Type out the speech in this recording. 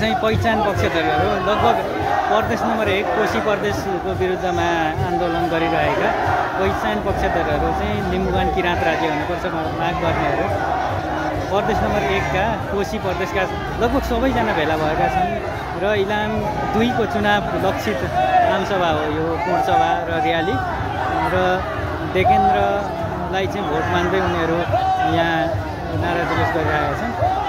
चाहिँ पहिचान पक्षधरहरू लगभग प्रदेश नम्बर 1 कोशी प्रदेशको विरुद्धमा आन्दोलन गरिरहेका पहिचान पक्षधरहरू चाहिँ लिम्बुवान किराँत राज्य हुनुपर्छ माग गर्नेहरू प्रदेश नम्बर 1 का कोशी प्रदेशका लगभग सबैजना भेला भएका छन् र इलाम 2 को चुनाव लक्षित आमसभा हो यो पूर्णसभा र र्याली र देकेन्द्रलाई चाहिँ भोट माग्दै उनीहरू यहाँ नारा जुलुस गरिरहेका छन्।